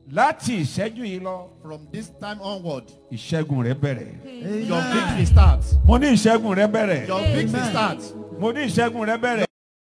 láti ìṣẹ́jú yìí lọ. From this time onward, ìṣẹ́gun rẹ bẹ̀rẹ̀. your victory starts. Mo ní ìṣẹ́gun rẹ bẹ̀rẹ̀. Your victory starts. Mo ní ìṣẹ́gun rẹ bẹ̀rẹ̀.